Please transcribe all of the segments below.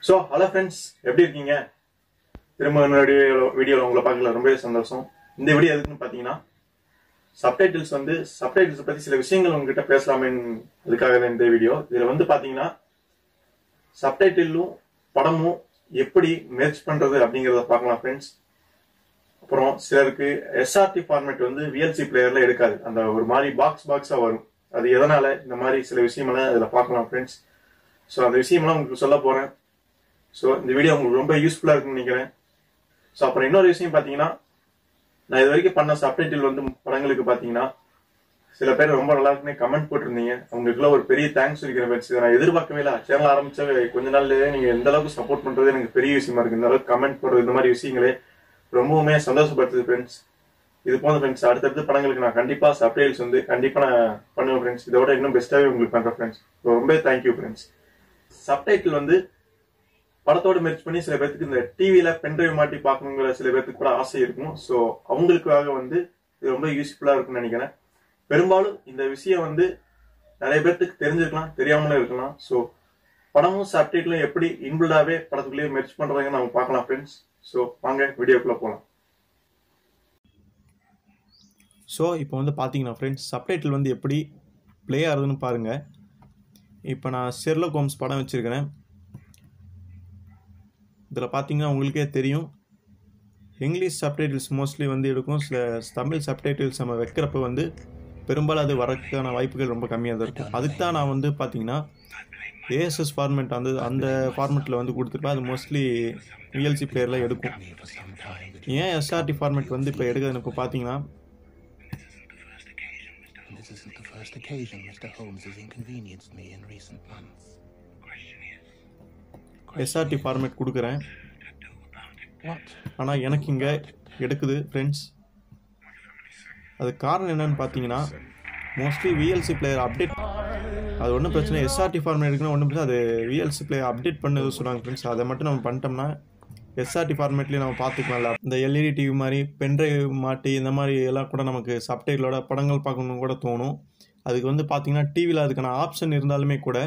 So hello friends, எப்படி இருக்கீங்க? திரும்ப என்னோட வீடியோவில் உங்களை பார்க்கல ரொம்பவே சந்தோஷம். இந்த வீடியோ எதுக்குன்னு பார்த்தீங்கன்னா, சப்டைட்டில்ஸ் பற்றி சில விஷயங்கள் உங்ககிட்ட பேசலாமேன்னு அதுக்காக தான் இந்த வீடியோ. இதில் வந்து பார்த்தீங்கன்னா, சப்டைட்டிலும் படமும் எப்படி மெர்ஜ் பண்ணுறது அப்படிங்கிறத பார்க்கலாம் ஃப்ரெண்ட்ஸ். அப்புறம் சிலருக்கு எஸ்ஆர்டி ஃபார்மேட் வந்து விஎல்சி பிளேயரில் எடுக்காது, அந்த ஒரு மாதிரி பாக்ஸாக வரும். அது எதனால இந்த மாதிரி சில விஷயமெல்லாம் அதில் பார்க்கலாம் ஃப்ரெண்ட்ஸ். ஸோ அந்த விஷயமெல்லாம் உங்களுக்கு சொல்ல போகிறேன். ஸோ இந்த வீடியோ உங்களுக்கு ரொம்ப யூஸ்ஃபுல்லாக இருக்குன்னு நினைக்கிறேன். ஸோ அப்புறம் இன்னொரு விஷயம் பார்த்தீங்கன்னா, நான் இது வரைக்கும் பண்ண சப்டைட்டில் வந்து படங்களுக்கு பார்த்தீங்கன்னா, சில பேர் ரொம்ப நல்லா இருக்குன்னு கமெண்ட் போட்டிருந்தீங்க. அவங்களுக்குலாம் ஒரு பெரிய தேங்க்ஸ் இருக்கிற பட்சம். இதை நான் எதிர்பார்க்கவே இல்லை. சேனல் ஆரம்பிச்ச கொஞ்ச நாள்லேயே நீங்கள் எந்த அளவுக்கு சப்போர்ட் பண்ணுறது எனக்கு பெரிய விஷயமா இருக்குது. இந்த அளவுக்கு கமெண்ட் போடுறது, இந்த மாதிரி விஷயங்களே ரொம்பவுமே சந்தோஷப்படுத்துது ஃப்ரெண்ட்ஸ். இது போன ஃப்ரெண்ட்ஸ், அடுத்தடுத்த படங்களுக்கு நான் கண்டிப்பாக சப்டைட்டில்ஸ் வந்து கண்டிப்பாக நான் பண்ணுவேன் ஃப்ரெண்ட்ஸ். இதோட இன்னும் பெஸ்ட்டாகவே உங்களுக்கு பண்ணுறேன் ஃப்ரெண்ட்ஸ். ரொம்ப தேங்க்யூ ஃப்ரெண்ட்ஸ். சப்டைட்டில் வந்து படத்தோட மெர்ஜ் பண்ணி சில பேருக்கு இந்த டிவியில பென்ட்ரைவ் மாட்டி பார்க்கணுங்கிற சில பேருக்கு கூட ஆசை இருக்கும். ஸோ அவங்களுக்காக வந்து இது ரொம்ப யூஸ்ஃபுல்லா இருக்கும்னு நினைக்கிறேன். பெரும்பாலும் இந்த விஷயம் வந்து நிறைய பேருக்கு தெரிஞ்சிருக்கலாம், தெரியாமலும் இருக்கலாம். ஸோ படமும் சப்டைட்டிலும் எப்படி இன்பில்டாவே படத்துக்குள்ளேயே மெர்ஜ் பண்றாங்க நம்ம பார்க்கலாம் ஃப்ரெண்ட்ஸ். ஸோ வாங்க வீடியோக்குள்ள போகலாம். ஸோ இப்போ வந்து பார்த்தீங்கன்னா ஃப்ரெண்ட்ஸ், சப்டைட்டில் வந்து எப்படி ப்ளே ஆகுதுன்னு பாருங்கள். இப்போ நான் ஷெர்லாக் ஹோம்ஸ் படம் வச்சுருக்கிறேன். இதில் பார்த்தீங்கன்னா உங்களுக்கே தெரியும், இங்கிலீஷ் சப்டைட்டில்ஸ் மோஸ்ட்லி வந்து எடுக்கும். சில தமிழ் சப்டைட்டில்ஸ் நம்ம வைக்கிறப்ப வந்து பெரும்பாலும் அது வரக்கான வாய்ப்புகள் ரொம்ப கம்மியாக தான் இருக்கும். அதுக்கு தான் நான் வந்து பார்த்தீங்கன்னா ஏஎஸ்எஸ் ஃபார்மேட் அந்த ஃபார்மேட்டில் வந்து கொடுத்துருப்பேன். அது மோஸ்ட்லி விஎல்சி பிளேயரில் எடுக்கும். ஏன் எஸ்ஆர்டி ஃபார்மேட் வந்து இப்போ எடுக்குதுன்னு இப்போ பார்த்தீங்கன்னா, எஸ்ஆர்டி ஃபார்மேட் கொடுக்குறேன், ஆனால் எனக்கு இங்கே எடுக்குது ஃப்ரெண்ட்ஸ். அது காரணம் என்னன்னு பார்த்தீங்கன்னா, மோஸ்ட்லி விஎல்சி பிளேயர் அப்டேட், அது ஒன்றும் பிரச்சனை. எஸ்ஆர்டி ஃபார்மேட் இருக்குன்னா ஒன்றும் பிரச்சனை. அது விஎல்சி பிளேயர் அப்டேட் பண்ணது சொல்லுவாங்க ஃப்ரெண்ட்ஸ். அதை மட்டும் நம்ம பண்ணிட்டோம்னா எஸ்ஆர்டி ஃபார்மேட்லேயே நம்ம பார்த்துக்கலாம்ல. இந்த எல்இடி டிவி மாதிரி பென்ட்ரைவ் மாட்டி இந்த மாதிரி எல்லாம் கூட நமக்கு சப்டைட்டிலோட படங்கள் பார்க்கணுன்னு கூட தோணும். அதுக்கு வந்து பார்த்தீங்கன்னா டிவியில் அதுக்கான ஆப்ஷன் இருந்தாலுமே கூட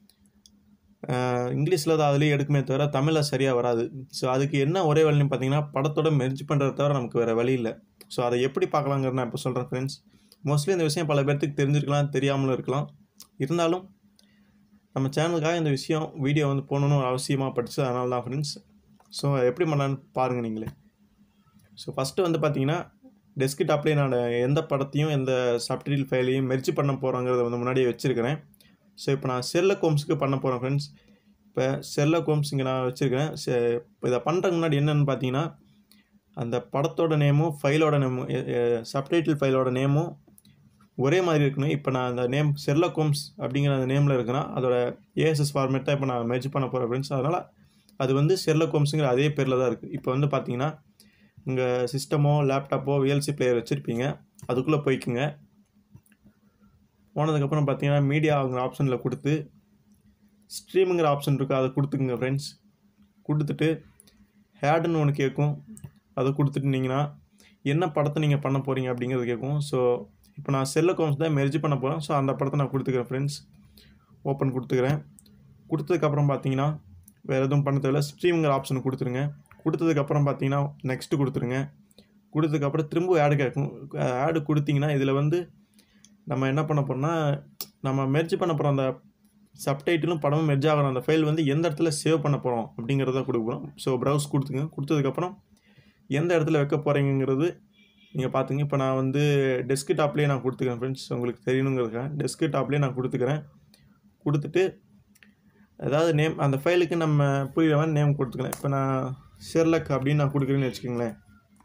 இங்கிலீஷில் தான் அதுலேயே எடுக்குமே தவிர தமிழில் சரியாக வராது. ஸோ அதுக்கு என்ன ஒரே வழின்னு பார்த்தீங்கன்னா, படத்தோட மெர்ஜ் பண்ணுறத தவிர நமக்கு வேறு வழி இல்லை. ஸோ அதை எப்படி பார்க்கலாங்கிறது நான் இப்போ சொல்கிறேன் ஃப்ரெண்ட்ஸ். மோஸ்ட்லி இந்த விஷயம் பல பேர்த்துக்கு தெரிஞ்சிருக்கலாம், தெரியாமலும் இருக்கலாம். இருந்தாலும் நம்ம சேனலுக்காக இந்த விஷயம் வீடியோ வந்து போகணுன்னு ஒரு அவசியமாக பட்டுச்சு, அதனால தான் ஃப்ரெண்ட்ஸ். ஸோ எப்படி பண்ணலான்னு பாருங்கள் நீங்களே. ஸோ ஃபஸ்ட்டு வந்து பார்த்தீங்கன்னா, டெஸ்க்டாப்லேயே நான் எந்த படத்தையும் எந்த சப்டைட்டில் ஃபைலையும் மெர்ஜ் பண்ண போகிறோங்கிறத வந்து முன்னாடியே வச்சுருக்கிறேன். ஸோ இப்போ நான் ஷெர்லாக் ஹோம்ஸ்க்கு பண்ண போகிறேன் ஃப்ரெண்ட்ஸ். இப்போ ஷெர்லாக் ஹோம்ஸ் இங்கே நான் வச்சுருக்கிறேன். இப்போ இதை பண்ணுறதுக்கு முன்னாடி என்னென்னு பார்த்தீங்கன்னா, அந்த படத்தோட நேமும் ஃபைலோட நேமும் சப்டைட்டில் ஃபைலோட நேமும் ஒரே மாதிரி இருக்கணும். இப்போ நான் அந்த நேம் ஷெர்லாக் ஹோம்ஸ் அப்படிங்கிற அந்த நேமில் இருக்குன்னா அதோட ஏஎஸ்எஸ் ஃபார்மேட் தான் இப்போ நான் மெர்ஜ் பண்ண போகிறேன் ஃப்ரெண்ட்ஸ். அதனால் அது வந்து ஷெர்லாக் ஹோம்ஸுங்கிற அதே பேரில் தான் இருக்குது. இப்போ வந்து பார்த்தீங்கன்னா, உங்கள் சிஸ்டமோ லேப்டாப்போ விஎல்சி பிளேயர் வச்சுருப்பீங்க, அதுக்குள்ளே போய்க்குங்க. போனதுக்கப்புறம் பார்த்தீங்கன்னா, மீடியாங்கிற ஆப்ஷனில் கொடுத்து ஸ்ட்ரீமுங்கிற ஆப்ஷன் இருக்குது, அதை கொடுத்துக்குங்க ஃப்ரெண்ட்ஸ். கொடுத்துட்டு ஹேடுன்னு ஒன்று கேட்கும், அதை கொடுத்துட்டுனீங்கன்னா என்ன படத்தை நீங்கள் பண்ண போகிறீங்க அப்படிங்கிறது கேட்கும். ஸோ இப்போ நான் ஷெர்லாக் ஹோம்ஸ் தான் மெர்ஜ் பண்ண போகிறேன். ஸோ அந்த படத்தை நான் கொடுத்துக்கிறேன் ஃப்ரெண்ட்ஸ். ஓப்பன் கொடுத்துக்கிறேன். கொடுத்ததுக்கப்புறம் பார்த்தீங்கன்னா வேறு எதுவும் பண்ண தேவையில்ல, ஸ்ட்ரீமுங்கிற ஆப்ஷன் கொடுத்துருங்க. கொடுத்ததுக்கப்புறம் பார்த்தீங்கன்னா நெக்ஸ்ட்டு கொடுத்துருங்க. கொடுத்ததுக்கப்புறம் திரும்ப ஆடு கேட்கும். ஆடு கொடுத்தீங்கன்னா இதில் வந்து நம்ம என்ன பண்ண போகிறோம்னா, நம்ம மெர்ஜ் பண்ண போகிறோம் அந்த சப்டைட்டிலும் படமும் மெர்ஜ் ஆகிற அந்த ஃபைல் வந்து எந்த இடத்துல சேவ் பண்ண போகிறோம் அப்படிங்கிறத கொடுக்க போகிறோம். ஸோ ப்ரௌஸ் கொடுத்துங்க. கொடுத்ததுக்கப்புறம் எந்த இடத்துல வைக்க போகிறீங்கிறது நீங்கள் பார்த்துங்க. இப்போ நான் வந்து டெஸ்க்டாப்லேயே நான் கொடுத்துக்கிறேன் ஃப்ரெண்ட்ஸ், உங்களுக்கு தெரியணுங்கிறதுக்காக டெஸ்க்டாப்லேயே நான் கொடுத்துக்கிறேன். கொடுத்துட்டு ஏதாவது நேம் அந்த ஃபைலுக்கு நம்ம புரியுற மாதிரி நேம் கொடுத்துக்கிறேன். இப்போ நான் ஷெர்லாக் அப்படின்னு நான் கொடுக்குறேன்னு வச்சுக்கோங்களேன்.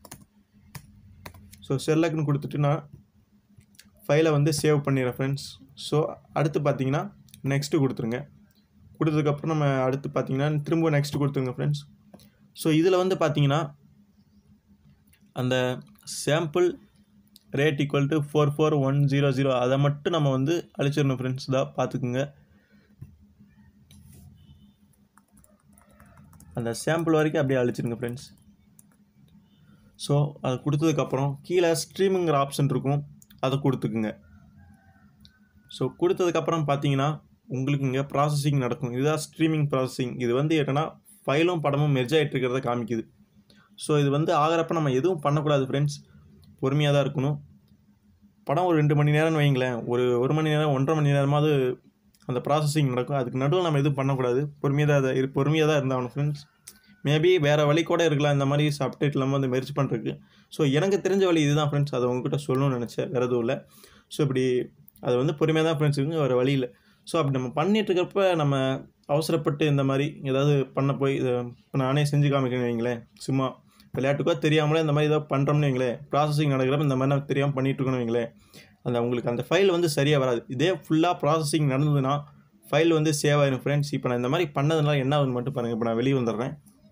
ஸோ ஷெர்லாக்னு கொடுத்துட்டு நான் ஃபைலை வந்து சேவ் பண்ணிடுறேன் ஃப்ரெண்ட்ஸ். ஸோ அடுத்து பார்த்தீங்கன்னா நெக்ஸ்ட்டு கொடுத்துருங்க. கொடுத்ததுக்கப்புறம் நம்ம அடுத்து பார்த்தீங்கன்னா திரும்ப நெக்ஸ்ட்டு கொடுத்துருங்க ஃப்ரெண்ட்ஸ். ஸோ இதில் வந்து பார்த்தீங்கன்னா அந்த சாம்பிள் ரேட் ஈக்குவல் டு 44100 அதை மட்டும் நம்ம வந்து அழிச்சிடணும் ஃப்ரெண்ட்ஸ். தான் பார்த்துக்குங்க, அந்த சாம்பிள் வரைக்கும் அப்படியே அழிச்சிடுங்க ஃப்ரெண்ட்ஸ். ஸோ அதை கொடுத்ததுக்கப்புறம் கீழே ஸ்ட்ரீமுங்கிற ஆப்ஷன் இருக்கும், அதை கொடுத்துக்குங்க. ஸோ கொடுத்ததுக்கப்புறம் பார்த்தீங்கன்னா உங்களுக்கு இங்கே ப்ராசஸிங் நடக்கும். இதுதான் ஸ்ட்ரீமிங் ப்ராசஸிங். இது வந்து என்னென்னா ஃபைலும் படமும் மெர்ஜ் ஆகிட்டு இருக்கிறத காமிக்குது. ஸோ இது வந்து ஆகிறப்ப நம்ம எதுவும் பண்ணக்கூடாது ஃப்ரெண்ட்ஸ், பொறுமையாக தான் இருக்கணும். படம் ஒரு 2 மணி நேரம்னு வைங்களேன், ஒரு மணி நேரம் 1.5 மணி நேரமாவது அந்த ப்ராசஸிங் நடக்கும். அதுக்கு நடுவில் நம்ம எதுவும் பண்ணக்கூடாது, பொறுமையாக தான் இருந்தாகணும் ஃப்ரெண்ட்ஸ். மேபி வேறு வழி கூட இருக்கலாம் இந்த மாதிரி சப்டைட்டில் நம்ம வந்து மெர்ஜ் பண்ணுறதுக்கு. ஸோ எனக்கு தெரிஞ்ச வழி இதுதான் ஃப்ரெண்ட்ஸ், அதை உங்ககிட்ட சொல்லணும்னு நினச்சேன், வேறு எதுவும் இல்லை. ஸோ இப்படி அது வந்து பொறுமையாக தான் ஃப்ரெண்ட்ஸ் இருக்குங்க, வேறு வழி இல்லை. ஸோ அப்படி நம்ம பண்ணிகிட்டு இருக்கிறப்ப நம்ம அவசரப்பட்டு இந்த மாதிரி ஏதாவது பண்ண போய் இதை இப்போ நானே செஞ்சு காமிக்கிறேன்னு வைங்களேன், சும்மா விளையாட்டுக்கோ தெரியாமலே இந்த மாதிரி ஏதோ பண்ணுறோம்னு வைங்களேன், ப்ராசஸிங் நடக்கிறப்ப இந்த மாதிரி நம்ம தெரியாமல் பண்ணிகிட்ருக்கோன்னு வைங்களேன், உங்களுக்கு அந்த ஃபைல் வந்து சரியாக வராது. இதே ஃபுல்லாக ப்ராசஸிங் நடந்ததுன்னா ஃபைல் வந்து சேவ் ஆகிடும் ஃப்ரெண்ட்ஸ். இப்போ நான் இந்த மாதிரி பண்ணதுனால என்ன ஆகுதுன்னு மட்டும் பாருங்கள். இப்போ நான் வெளியே வந்துடுறேன்.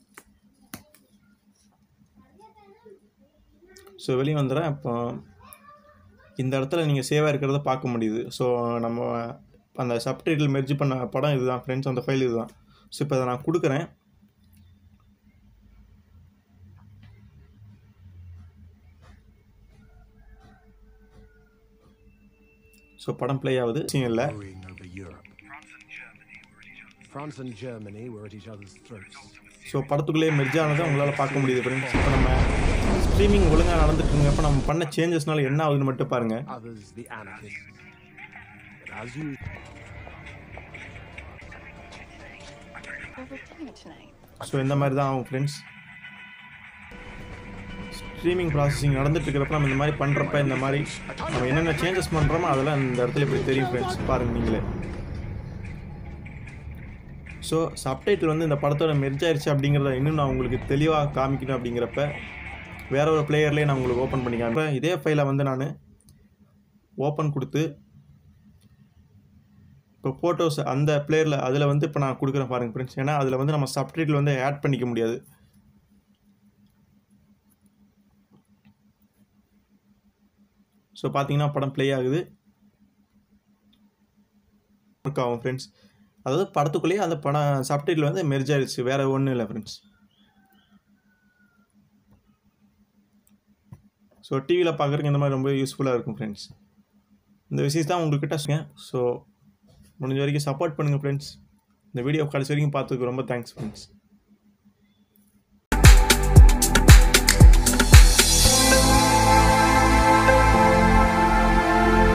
ஸோ வெளியே வந்துடுறேன். இப்போ இந்த இடத்துல நீங்கள் சேவாக இருக்கிறத பார்க்க முடியுது. ஸோ நம்ம அந்த சப்டைட்டில் மெர்ஜ் பண்ண படம் இதுதான் ஃப்ரெண்ட்ஸ், அந்த ஃபைல் இதுதான். ஸோ இப்போ அதை நான் கொடுக்குறேன். ஸோ படம் ப்ளே ஆகுது, இல்லை. ஸோ படத்துக்குள்ளேயே மெர்ஜ் ஆனதை உங்களால் பார்க்க முடியுது ஃப்ரெண்ட்ஸ். இப்போ நம்ம ஸ்ட்ரீமிங் ஒழுங்காக நடந்துட்டுருங்கப்போ நம்ம பண்ண சேஞ்சஸ்னால என்ன ஆகுதுன்னு மட்டும் பாருங்கள். ஸோ இந்த மாதிரி தான் ஆகும் ஃப்ரெண்ட்ஸ். ஸ்ட்ரீமிங் ப்ராசஸிங் நடந்துட்டு இருக்கிறப்ப நம்ம இந்த மாதிரி பண்ணுறப்ப இந்த மாதிரி நம்ம என்னென்ன சேஞ்சஸ் பண்ணுறோமோ அதெல்லாம் இந்த இடத்துல இப்படி தெரியும் ஃப்ரெண்ட்ஸ், பாருங்கள் நீங்களே. ஸோ சப்டைட்டில் வந்து இந்த படத்தோட மெர்ஜ் ஆயிடுச்சு அப்படிங்கிறத இன்னும் நான் உங்களுக்கு தெளிவாக காமிக்கணும். அப்படிங்கிறப்ப வேற ஒரு பிளேயர்லேயே நான் உங்களுக்கு ஓப்பன் பண்ணி காமிப்பேன். இதே ஃபைலை வந்து நான் ஓப்பன் கொடுத்து இப்போ ஃபோட்டோஸ் அந்த பிளேயரில் அதில் வந்து இப்போ நான் கொடுக்குறேன் பாருங்கள் ஃப்ரெண்ட்ஸ். ஏன்னா அதில் வந்து நம்ம சப்டைட்டில் வந்து ஆட் பண்ணிக்க முடியாது. ஸோ பார்த்தீங்கன்னா படம் ப்ளே ஆகுது, ஒர்க் ஆகும் ஃப்ரெண்ட்ஸ். அதாவது படத்துக்குள்ளேயே அந்த படம் சப்டைட்டில் வந்து மெர்ஜ் ஆயிடுச்சு, வேறு ஒன்றும் இல்லை ஃப்ரெண்ட்ஸ். ஸோ டிவியில் பார்க்குறதுக்கு இந்த மாதிரி ரொம்ப யூஸ்ஃபுல்லாக இருக்கும் ஃப்ரெண்ட்ஸ். இந்த விஷயம் தான் உங்கள்கிட்ட சொல்லுங்கள். ஸோ முடிஞ்ச வரைக்கும் சப்போர்ட் பண்ணுங்கள் ஃப்ரெண்ட்ஸ். இந்த வீடியோ கடைசி வரைக்கும் பார்த்ததுக்கு ரொம்ப தேங்க்ஸ் ஃப்ரெண்ட்ஸ்.